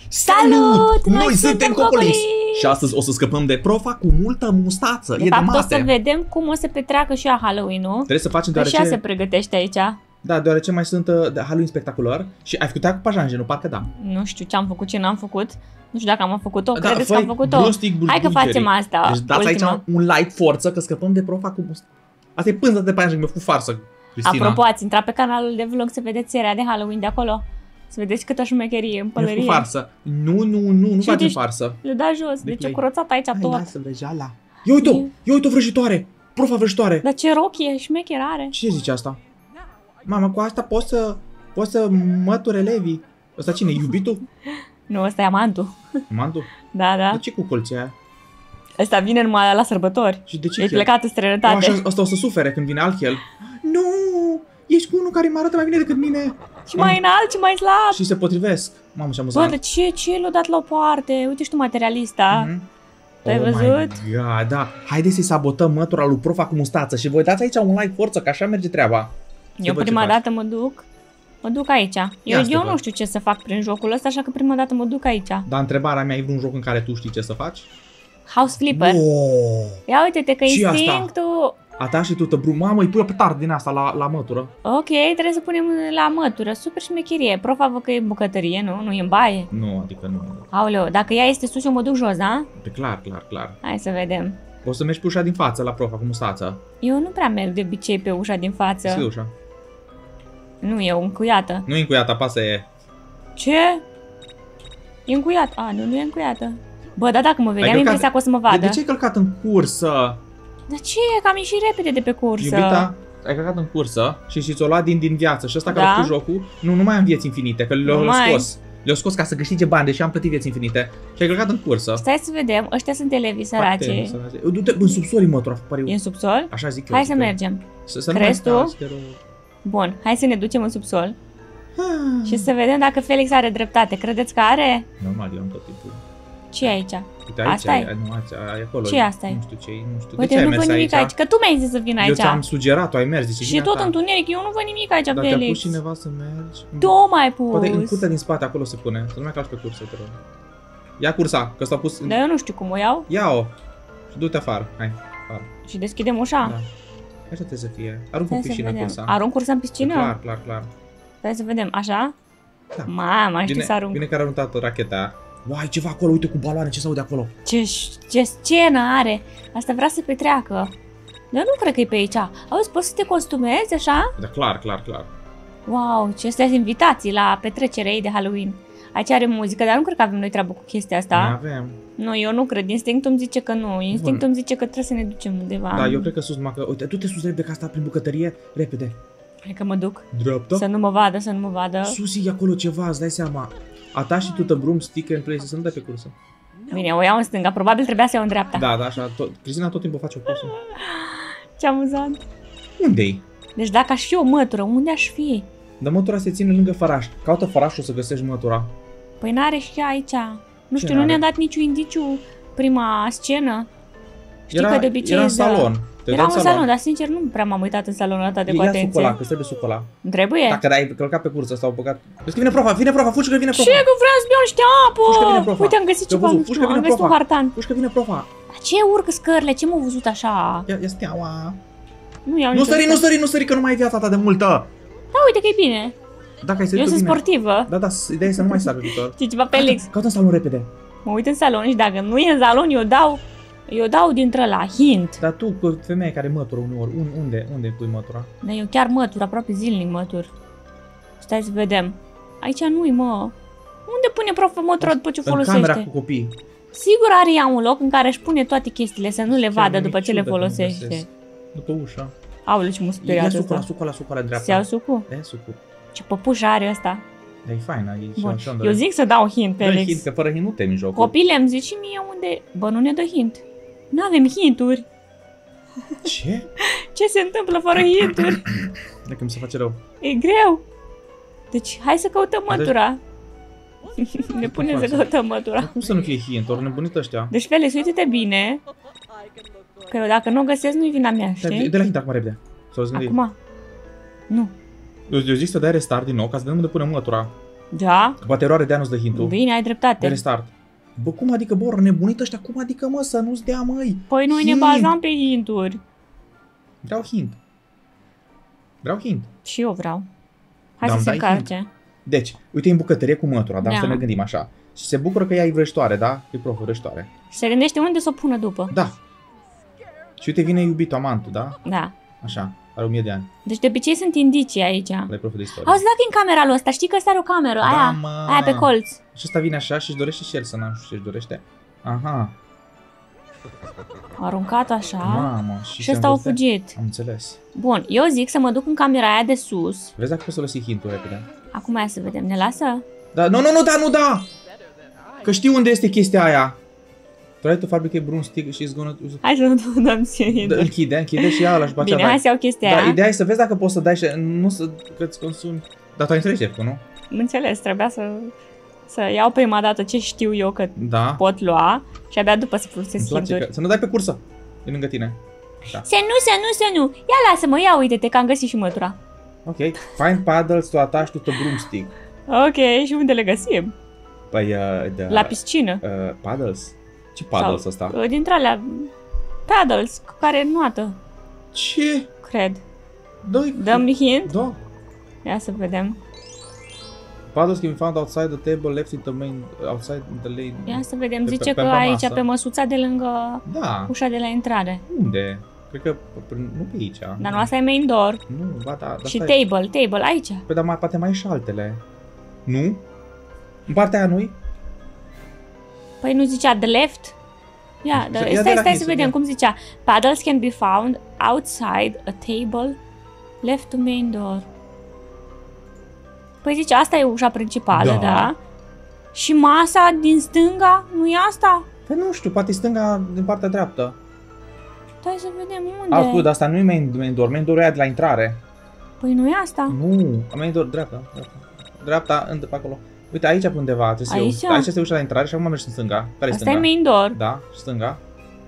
Salut! Noi suntem Cocolis! Și astăzi o să scăpăm de profa cu multă mustață. De fapt, o să vedem cum o să petreacă și ea Halloween-ul. Trebuie să facem deoarece... Așa se pregătește aici. Da, deoarece mai sunt Halloween spectacular. Și ai făcut cu pajanjenul, parcă da. Nu știu ce am făcut, ce n-am făcut. Nu știu dacă am făcut-o, credeți că am făcut-o? Hai că facem asta. Deci dați aici un like, forță, că scăpăm de profa cu mustață. Asta e pânză de pajanjen, mi-a făcut farsă, Cristina. Apropo, ați intrat pe canalul de vlog să vedeți seria de Halloween de acolo. Să vedeți câtă șmecherie în pălărie. Mi-a făcut farsă. Nu facem farsă. Le da jos, deci e curățat aici tot. Hai, lasă vrăjeala. Ia uite-o vrăjitoare. Profa vrăjitoare. Dar ce rochie șmecher are. Ce zice asta? Mamă, cu asta poți să mături elevii. Ăsta cine, iubitul? Nu, ăsta e amantul. Amantul? Da. De ce cu colții aia? Ăsta vine numai la sărbători. Și de ce e plecat în străinătate. Așa, ăsta o să sufere când vine altchel. Nu! Ești cu unul care mă arată mai bine decât mine. Și mai înalt și mai slab. Și se potrivesc. Mamă, ce amuzant. Bă, de ce l-a dat la o parte? Uite și tu materialista. Ai văzut? My God, da. Haideți să-i sabotăm mătura lui Profa cu mustață și voi dați aici un like, forță, că așa merge treaba. Eu prima dată mă duc aici. Eu nu știu ce să fac prin jocul ăsta, așa că prima dată mă duc aici. Dar întrebarea mea, e vreun joc în care tu știi ce să faci? House Flipper. Ia uite-te că instinctul... A ta și tu, mamă, îi pui o petardă din asta la mătură. Ok, trebuie să punem la mătură. Super șmecherie. Profa văd că e în bucătărie, nu? Nu e în baie? Nu, adică nu. Aoleu, dacă ea este sus, eu mă duc jos, da? Pe clar. Hai să vedem. O să mergi pe ușa din față la Profa cu mustață. Eu nu prea merg de obicei pe ușa din față. Ce ușa? Nu, e încuiată. Nu e încuiată, apasă e. Ce? E încuiată. A, nu e încuiată. Bă, da, dacă mă vedea, am impresia că o să mă vadă. De ce ai călcat în cursă? Dar ce? Că am ieșit repede de pe cursă. Iubita, ai călcat în cursă și ți-o luat din viață și ăsta care a făcut jocul, nu mai am vieți infinite, că le-au scos. Le-au scos ca să câștige bani, deși am plătit vieți infinite și ai călcat în cursă. Stai să vedem, ăștia sunt elevii săraci. Du-te în subsol, e mătura, pariu. E în subsol? Așa zic eu. Hai să mergem. Crezi tu? Bun, hai să ne ducem în subsol. Și să vedem dacă Felix are dreptate. Credeți că are? Normal, eu am tot timpul. Ce e aici? Uite, aici asta e? Nu, acolo. Ce asta e? Nu știu ce e, nu știu. Uite, de ce ai mers nimic aici? Că tu mi-ai zis să vin aici. Eu ți-am sugerat, ai mers. Și tot întuneric, eu nu văd nimic aici, Felix. Dacă a pus cineva să mergi... Tu m-ai pus. Poate în curtea din spate, acolo se pune. Să nu mai calci pe cursă, te rog. Ia cursa, că s-a pus... Dar eu nu știu cum o iau. Ia-o. Și du-te afară. Hai, afară. Și deschidem ușa? Da. Așa trebuie să fie. Arunc în piscină cursa. Arunc cursa în piscină? Clar. Stai să vedem. Așa? Da. Mama, știu să arunc. Bine că a aruncat racheta. Uai, ceva acolo, uite cu baloane, ce se aude acolo? Ce scenă are! Asta vrea să petreacă. Dar nu cred că e pe aici. Auzi, poți să te costumezi așa? Da, clar. Wow, ce astea invitații la petrecerea ei de Halloween. Aici are muzică, dar nu cred că avem noi treabă cu chestia asta. Nu avem. Nu, eu nu cred. Instinctul îmi zice că nu. Instinctul îmi zice că trebuie să ne ducem undeva. Da, eu cred că sus, că... Uite, du-te sus repede, că asta prin bucătărie, repede. Hai că mă duc. Dreapta? Să nu mă vadă. Sus, e acolo ceva, îți dai seama. A ta și tu the broom stick and place, să nu dai pe cursă. Bine, o iau în stânga, probabil trebuia să iau în dreapta. Da, așa, Cristina tot timpul face o cursă. Ce amuzant. Unde-i? Deci dacă aș fi o mătură, unde aș fi? Dar mătura se ține lângă făraș. Caută fărașul să găsești mătura. Păi n-are și ea aici. Nu știu, nu ne-a dat niciun indiciu prima scenă. Știi că de obicei era în salon. Era în salon, dar sincer nu prea m-am uitat în salonul ăsta de cu atenție. Ia sucul ăla, că trebuie sucul ăla. Trebuie? Dacă ai călcat pe cursă sau băgat. Vezi că vine profa, fugi că vine profa. Ce că vreau să beau niște apă? Uite, am găsit ceva, am găsit un hartan. Fugi că vine profa. Ce urcă scările? Ce m-au văzut așa? Ia steaua. Nu sări, că nu mai ai viața ta de multă. Da, uite că e bine. Dacă ai sărit, eu sunt sportivă. Da, ideea e să nu mai sari pe viitor. Ce ceva, Felix? Caută în salon repede. Mă uit în salon și dacă nu e în salon, eu dau dintre-ăla, hint. Dar tu, cu femeia care mătură uneori, unde pui mătura? Da, eu chiar mătur, aproape zilnic mătur. Stai să vedem. Aici nu-i, mă. Unde pune profa mătura după ce o folosește? În camera cu copii. Sigur are ea un loc în care își pune toate chestiile, să nu le vadă după ce le folosește. După ușa. Aoleu, ce mă speriat ăsta. Ia sucul la dreapta. Se iau sucul? Da, sucul. Ce păpuș are ăsta. Da, e faină, e șondă. Eu zic să dau hint, Felix. Dă hint, că fără hint nu temi jocul. Copile îmi zici și mie unde... Bă, nu ne dă hint. N-avem hinturi. Ce? Ce se întâmplă fără hinturi? Dacă mi se face rău. E greu. Deci, hai să căutăm mătura. Ne punem să căutăm mătura. Cum să nu fie hint? Ori nebunit ăștia. Deci, Felix, uite-te bine. Că eu dacă nu o găsesc, nu-i vina mea, știi? De la hint acum repede. Acum? Nu. Eu zic să dai restart din nou ca să vedem unde punem mătura. Da? Poate eroare de-aia nu-ți dă hint-ul. Bine, ai dreptate. De restart. Bă, cum adică, bă, nebunit ăștia, cum adică, mă, să nu-ți dea, măi? Păi noi ne bazam pe hinturi. Vreau hint. Vreau hint. Și eu vreau. Hai să se încarce. Deci, uite, e în bucătărie cu mătura, dar să ne gândim așa. Și se bucură că ea e vrăjitoare, da? E profă vrăjitoare. Și se gândește unde să o pună după. Da. Și uite, vine iubitul, amantul, da? Da. Așa, are 1000 de ani. Deci de obicei sunt indicii aici. La profă de istorie. Auzi, dacă e în camera lui ăsta, știi că ăsta are o cameră, aia pe colț. Și ăsta vine așa și își dorește și el să n-am știu ce își dorește. Aha. A aruncat așa. Mamă, și ăsta a fugit. Am înțeles. Bun, eu zic să mă duc în camera aia de sus. Vezi dacă poți să lăsi hint-ul repede. Acum aia să vedem, ne lasă? Da, nu, da! Că știu unde este chestia aia. Try to fabricate broomstick și gonna... Hai să nu dăm ție. Închide și ăla și după aceea. Bine, hai să iau chestia aia. Dar ideea e să vezi dacă poți să dai și nu că-ți consumi. Dar tu ai înțeles ce, nu? Înțeles, trebuia să iau prima dată ce știu eu că pot lua și abia după să folosesc hinturi. Să nu dai pe cursă, e lângă tine. Da. Să nu. Ia lasă-mă, ia uite-te că am găsit și mătura. Ok, find paddles to attach to the broomstick. Ok, și unde le găsim? Păi, la piscină. Paddles? Ce paddles ăsta? Dintre alea, paddles, cu care nuată. Ce? Cred. Dăm hint? Da. Ia să vedem. Paddles can be found outside the table, left in the main, outside the lane. Ia să vedem, zice că aici, pe măsuța de lângă ușa de la intrare. Unde? Cred că nu pe aici. Dar nu, asta e main door. Nu, ba da. Și table, aici. Păi dar poate mai e și altele. Nu? În partea aia nu-i? Păi nu zicea the left? Ia, stai să vedem cum zicea. Paddles can be found outside a table, left to main door. Păi zice, asta e ușa principală, da? Și masa din stânga, nu e asta? Păi nu știu, poate stânga din partea dreaptă. Stai să vedem unde. Ascult, dar asta nu e main door, main door e aia de la intrare. Păi nu e asta? Nu, main door, dreapta. Dreapta, pe acolo. Uite, aici pe undeva, aici este ușa de intrare și acum mergi în stânga. Care asta e main door. Da, și stânga.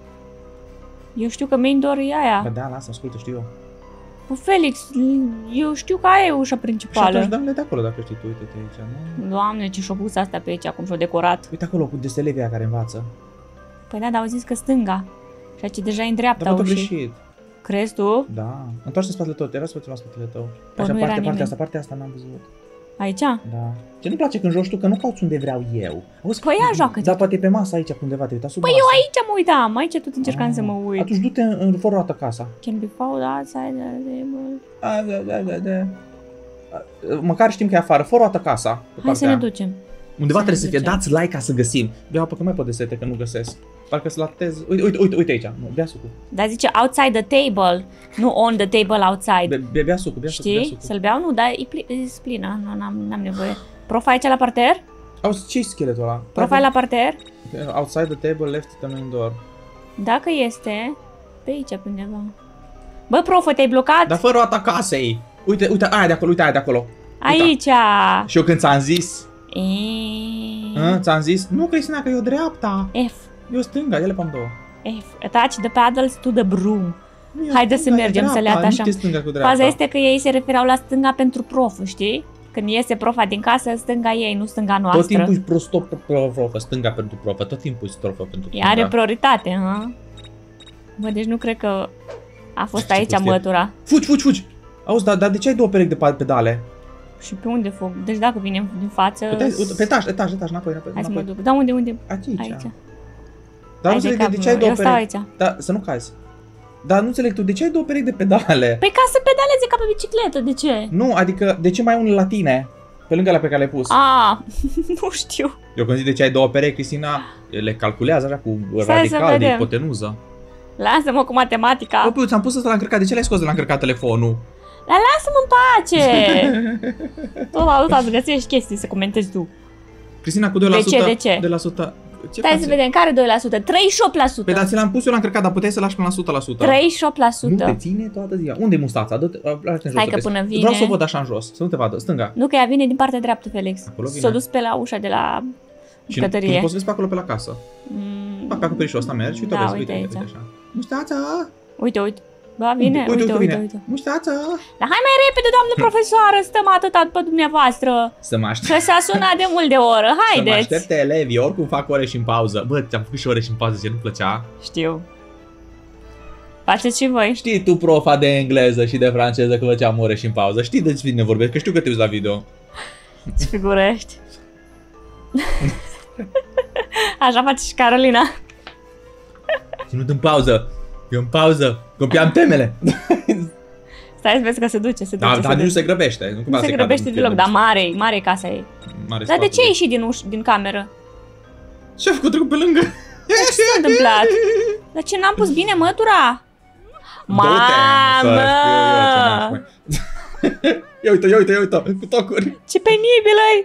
Eu știu că main door e aia. Păi da, lasă, ascultă, știu eu. Bă, Felix, eu știu că aia e ușa principală. Și atunci dă-mi de acolo dacă știi tu, uite-te aici, nu? Doamne, ce și-o pus astea pe aici, cum și-o decorat. Uite acolo, cu elevii care învață. Păi da, dar au zis că stânga. Și aici deja e în dreapta ușii. Greșit. Crezi tu? Da. Întoarce spatele tot, era spatele tău. Așa, partea asta n-am văzut. Aici? Da. Ce nu-mi place când joci tu, că nu cauți unde vreau eu. Păi ia joacă-te. Da, poate pe masă aici, pe undeva, te uita sub masă. Păi eu aici mă uitam, aici tot încercam să mă uit. Atunci du-te în fără roată casa. Can be found outside the table. Măcar știm că e afară, fără roată casa. Hai să ne ducem. Undeva trebuie să fie, dați like ca să găsim. Bea apă că mai pot de sete, că nu găsesc. Parcă să latez. Uite aici. Nu, bea sucul. Dar zice outside the table, nu on the table outside. Bea sucul, Știi? Să-l beau? Nu, dar e plină, n-am nevoie. Profa aici la parter? Auzi, ce-i scheletul ăla? Profa la parter? Outside the table, left the main door. Dacă este, pe aici pe undeva. Bă, profă, te-ai blocat? Dar fără roata casei. Uite aia de acolo, Aici. Și eu când ți-am zis? Ți-am zis? Nu, Cristina, că e o dreapta. F. Eu stânga, ele pe două. F. Attach the paddles to the broom. Haide să mergem să le atașăm. Faza este că ei se refereau la stânga pentru profă, știi? Când iese profa din casă, stânga ei, nu stânga noastră. Tot timpul e profă, stânga pentru profă, tot timpul e strofă pentru stânga. Ea are prioritate, hă? Bă, deci nu cred că a fost aici mătura. Fugi! Auzi, dar de ce ai două perechi de pedale? Și pe unde fug? Deci dacă vine din față... Pe etaj, înapoi. Hai să mă duc. Da, unde? Aici. Dar nu înțeleg de ce ai două perechi. Aici. Da, să nu cazi. Dar nu înțeleg tu, de ce ai două perechi de pedale? Păi ca să pedaleze ca pe bicicletă, de ce? Nu, adică, de ce mai ai unul la tine? Pe lângă la pe care le-ai pus. Nu știu. Eu când zic de ce ai două perechi, Cristina, le calculează așa cu radical de ipotenuză. Lasă-mă cu matematica. Bă, ți-am pus ăsta la încărcat, de ce l-ai scos de la încărcat telefonul? Dar lasă-mă în pace! Tot la alta să găsești chestii să comentezi tu. Cristina, cu 2%. De ce? De la 100. Stai să vedem, care 2%? 38%! Păi da, ți l-am pus eu la încărcat, dar puteai să lași până la 100%. 38%. Nu te ține toată ziua. Unde e mustața? Stai că până vine... Vreau să o văd așa în jos, să nu te vadă, stânga. Nu, că ea vine din partea dreaptă, Felix. S-a dus pe la ușa de la bucătărie. Și nu poți să vezi pe acolo pe la casă. Pe acoperișul ăsta mergi, uite, uite aici. așa. Mustața! Uite. Da, vine, uite. Muștață! Dar hai mai repede, doamnă profesoară, stăm atâta după dumneavoastră. Să mă aștept. Că s-a sunat de mult de oră, haideți. Să mă aștepte elevii, oricum fac ore și în pauză. Bă, ți-am făcut și ore și în pauză, ce nu plăcea. Știu. Faceți și voi. Știi tu, profa de engleză și de franceză, că făceam ore și în pauză. Știi de ce vine vorbesc, că știu că te uiți la video. Îți figurești. Așa face și Carolina. Ținut în pauză. Eu în pauză. Copiam temele. Stai să vezi că se duce. Dar nu se grăbește. Nu se grăbește deloc, dar mare casa ei. Dar de ce ai ieșit din cameră? Ce-a făcut trecut pe lângă? Ce s-a întâmplat? Dar ce n-am pus bine mătura? Mamă! Ia uite, cu tocuri. Ce penibil-i!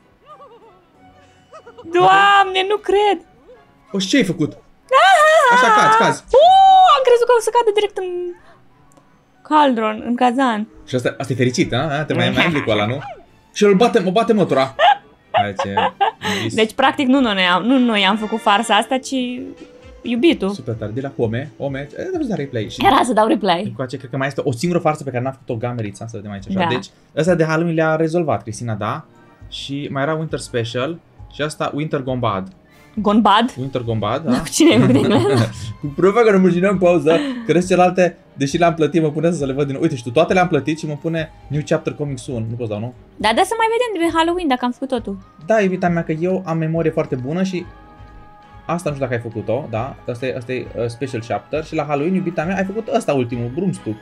Doamne, nu cred! O, și ce ai făcut? Așa cazi. Am crezut că o să cadă direct în caldron, în cazan. Și asta e fericit, a? Te mai îmbli cu ăla, nu? Și o bate mătura. Deci, practic, nu noi am făcut farsa asta, ci iubitul. Super tare, de la Ome, da replay. Era să dau replay. Încoace, cred că mai este o singură farsă pe care n-a făcut-o Gamerița, să vedem aici așa. Da. Deci, ăsta de Halloween le-a rezolvat Cristina, da? Și mai era Winter Special și asta Winter Gone Bad. Winter Gone Bad, da? Cine e engleză? Cu proba că rămâne în pauză, că celelalte, deși le-am plătit, mă pune să le văd din nou. Uite, și tu toate le-am plătit și mă pune New Chapter Coming Soon. Nu poți dau, nu? Da, să mai vedem de Halloween dacă am făcut totul. Da, iubita mea, că eu am memorie foarte bună și asta nu știu dacă ai făcut-o, da? Asta e Special Chapter și la Halloween, iubita mea, ai făcut ăsta ultimul, Broomstick.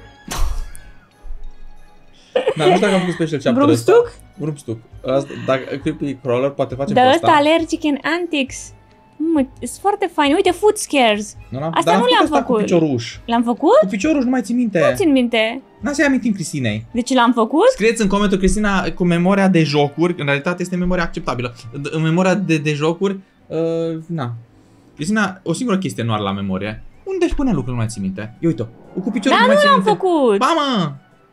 Da, nu știu dacă am făcut Special Chapter ăsta. Broomstick? Dacă Creepy Crawler poate face asta. Dar ăsta Allergic and Antics. Sunt foarte fain. Uite, Food Scares. Asta nu le-am făcut. Cu picioruș. L-am făcut? Cu picioruș, nu mai țin minte. Nu țin minte. N-a amintim Cristinei. Deci l-am făcut? Scrieți în comentul, Cristina, cu memoria de jocuri. În realitate este memoria acceptabilă. În memoria de jocuri, Cristina, o singură chestie nu are la memorie. Unde își pune lucruri, nu mai țin minte. Eu uite-o. Cu piciorul nu mai țin minte. Dar nu l-am făcut. Ba, mă!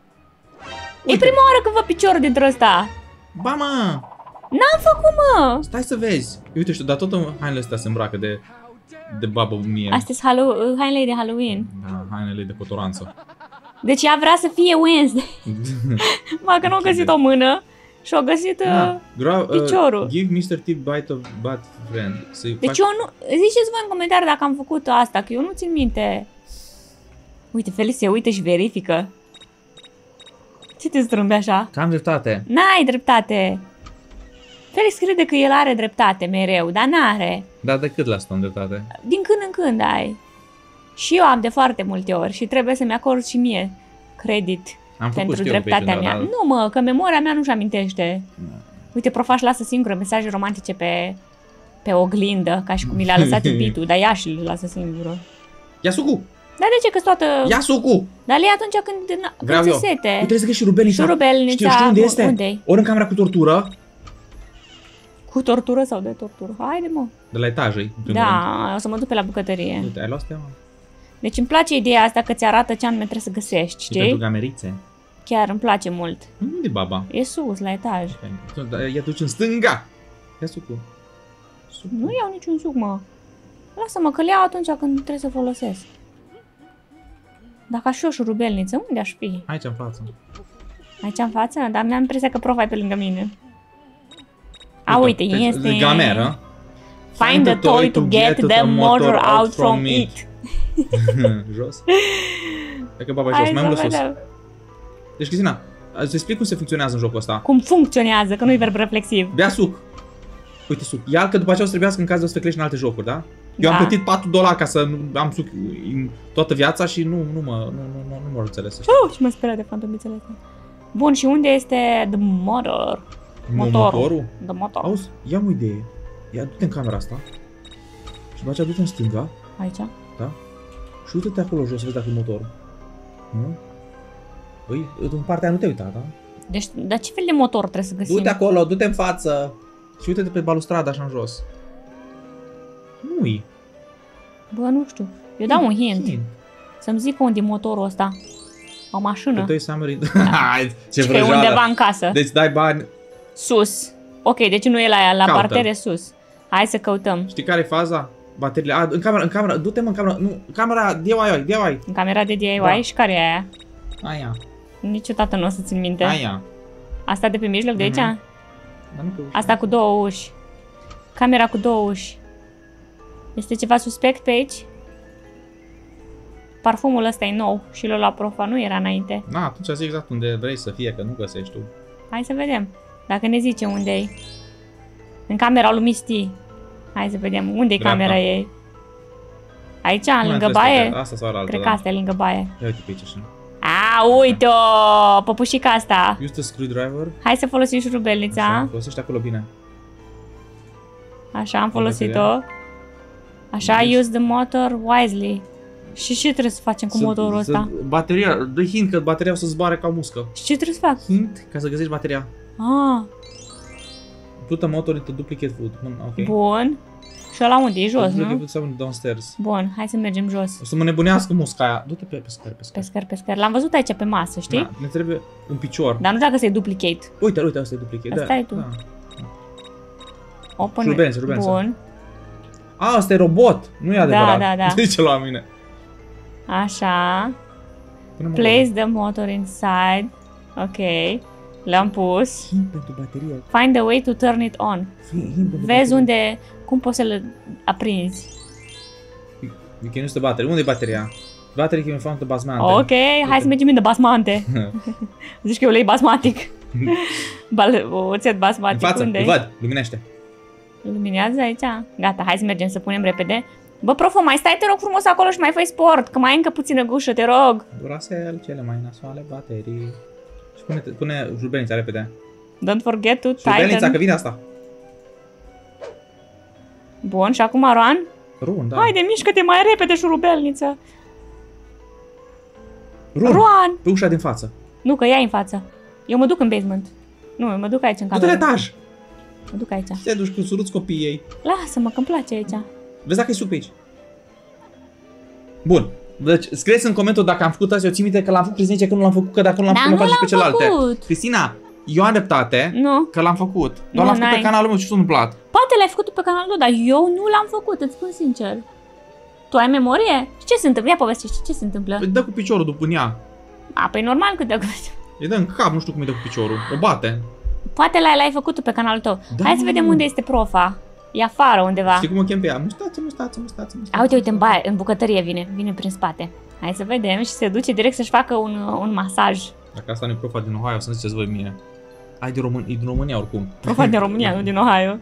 E prima oară când văd piciorul dintr-o ăsta. Ba, mă! N-am făcut, mă! Stai să vezi. Uite, dar tot în hainele astea se îmbracă de babă mie. Astea sunt hainele de Halloween. Da, hainele de cotoranță. Deci ea vrea să fie Wednesday. Mă, că nu a găsit o mână și a găsit piciorul. Give Mr. T bite of bad friend. Deci eu nu... Ziceți voi în comentarii dacă am făcut asta, că eu nu țin minte. Uite, Felix se uită și verifică. Ce te strâmbi așa? Că am dreptate. N-ai dreptate. Felix crede că el are dreptate mereu, dar n-are. Dar de cât la asta am dreptate? Din când în când ai. Și eu am de foarte multe ori și trebuie să-mi acord și mie credit pentru dreptatea mea. Nu, mă, că memoria mea nu-și amintește. Uite, profa își lasă singură mesaje romantice pe oglindă, ca și cum mi le-a lăsat iubitul, dar ea și le lasă singură. Yasuku! Dar de ce că toată... Yasuku! Dar le atunci când ți sete. Uite, trebuie să găsi șurubelnița. Șurubelnița. Știu unde este? Unde-i? Ori în camera cu tortură. Cu tortură sau de tortură? Haide, mă. De la etajă. Da, o să mă duc pe la bucătărie. Uite, ai luat steaua. Deci îmi place ideea asta că ți arată ce anume trebuie să găsești, știi? Pentru gamerițe. Chiar îmi place mult. Unde baba? E sus, la etaj. Ia duci în stânga. Ia sucul. Nu iau niciun suc, mă. Lasă-mă că le iau atunci când trebuie să folosesc. Dacă aș fi o șurubelniță, unde aș fi? Aici în față. Aici în față? Dar mi-am impresia că profa e pe lângă mine. Uite, este... Gameră. Find the toy to get the motor out from it. Jos? E că baba jos, mai mult sus. Deci, Cristina, îți explic cum se funcționează în jocul ăsta. Cum funcționează, că nu-i verb reflexiv. Bea suc. Uite suc. Ia că după aceea o să trebuiască în caz de o să te în alte jocuri, da? Eu am plătit $4 ca să am suc toată viața și nu mă înțeles. Ce mă speria de fantomițele astea. Bun, și unde este the motor? Motorul? The motor. Auzi, ia-mi o idee. Ia, du-te în camera asta. Și după aceea du-te în stânga. Aici? Da? Și uite-te acolo jos să vezi dacă e motorul. Nu? Păi, în partea aia nu te uita, da? Deci, dar ce fel de motor trebuie să găsim? Du-te acolo, du-te în față. Și uite-te pe balustradă așa în jos. Nu-i. Bă, nu știu. Eu dau un hint. Să-mi zic unde e motorul ăsta. O mașină. Pe Summer ce vrăjeală. E undeva în casă. Deci dai bani. Sus. Ok, deci nu e la partere sus. Hai să căutăm. Știi care e faza? bateriile. În camera, du-te mă în camera. Nu, camera DIY. În camera de DIY da. Și care e aia? Aia. Niciodată nu o să țin minte. Aia. Asta de pe mijloc de aici? Dar nu pe ușă. Asta cu 2 uși. Camera cu 2 uși. Este ceva suspect pe aici? Parfumul ăsta e nou și l-a luat profa, nu era înainte. Na, atunci zic exact unde vrei să fie, că nu găsești tu. Hai să vedem. Dacă ne zice unde e. În camera lui Misty. Hai să vedem. Unde e camera ei? Aici, lângă baie? Asta sau alta, cred că asta e lângă baie. Ia uite pe aici așa. Uite-o! Păpușica asta. Use the screwdriver. Hai să folosim șurubelnița. Așa, folosește acolo bine. Așa, am folosit-o. Așa, use the motor wisely. Și ce trebuie să facem cu motorul ăsta? Bateria, dă hint că bateria o să zboare ca muscă. Și ce trebuie să fac? Hint ca să găsești bateria. Put a motor into duplicate food. Okay. Bun. Și ăla unde? E jos, nu? Downstairs. Bun, hai să mergem jos. O să mă nebunească musca aia. Du-te pe scări. Pe scări. L-am văzut aici pe masă, știi? Da, ne trebuie un picior. Dar nu știu dacă să-i duplicate. Uite, asta e duplicate. Asta e tu. Da. Open. Rubență. Bun. Asta e robot. Nu e adevărat. Da. De ce la mine? Așa. Place the motor inside. Ok. L-am pus. Pentru baterie. Find a way to turn it on. Vezi unde, cum poți să-l aprinzi. You can use the battery. Unde e bateria? Battery can be found in the basmante. Ok, hai să mergem în de basmante. Zici că e ulei basmatic. Oțet basmatic. În față, unde-i? văd, luminește. Luminează aici? Gata, hai să mergem să punem repede. Bă, profă, mai stai, te rog frumos acolo și mai fai sport, că mai e încă puțină gușă, te rog. Duracell, cele mai nasoale baterii. Și pune jurubelnița repede. Don't forget to tighten. Jurubelnița, că vine asta. Bun, și acum Roan? Run, da. Haide, mișcă-te mai repede, șurubelniță. Roan! Pe ușa din față. Nu, că ea e în față. Eu mă duc în basement. Nu, eu mă duc aici în cameră. Du-te la etaj! Mă duc aici. Te duci cu suruți copiii ei. Lasă-mă, că-mi place aici. Vezi dacă e suc pe aici. Bun. Deci, scrieți în comentul dacă am făcut asta. Eu țin minte că l-am făcut, Cristina, că nu l-am făcut, că dacă nu l-am făcut, mă faci și pe celelalte. Cristina, eu am dreptate că l-am făcut. Doar l-am făcut pe canalul meu și tu nu plat. Poate l-ai făcut pe canalul tău, dar eu nu l-am făcut, îți spun sincer. Tu ai memorie? Ce se întâmplă? Ia povestește, ce se întâmplă? Păi dă cu piciorul după ea. Păi normal că dă cu piciorul. Îi dă în cap, nu știu cum îi dă cu piciorul. O bate. Poate l-ai făcut tu pe canalul tău. Da. Hai să vedem unde este profa. E afară undeva. Știi cum o chem pe ea? Mustață. Uite, în bucătărie vine prin spate. Hai să vedem și se duce direct să-și facă un masaj. Dacă asta nu e profa din Ohio, o să-mi ziceți voi mie. E din România oricum. Profa din România, nu din Ohio.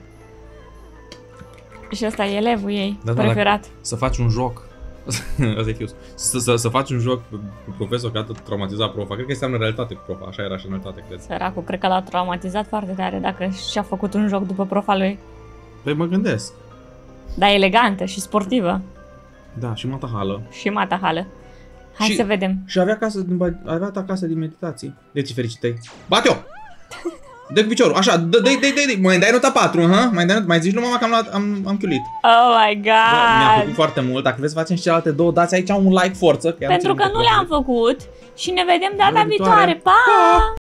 Și ăsta e elevul ei, preferat. Să faci un joc. Asta e fius. Să faci un joc cu profesor care a traumatizat profa. Cred că înseamnă realitate cu profa. Așa era și în realitate, cred. Săracul, cred că l-a traumatizat foarte tare dacă și-a făcut un joc după profa lui. Păi mă gândesc. Dar elegantă și sportivă. Da, și matahală. Hai să vedem. Și avea acasă din meditații. Deci fericită-i. Bate-o! Dă cu piciorul, așa, dă-i, mai dai nota 4, mai zici lui mama că am chiulit. Oh my god! Mi-a plăcut foarte mult, dacă vreți să facem și celelalte două, dați aici un like forță. Pentru că nu le-am făcut și ne vedem data viitoare, pa!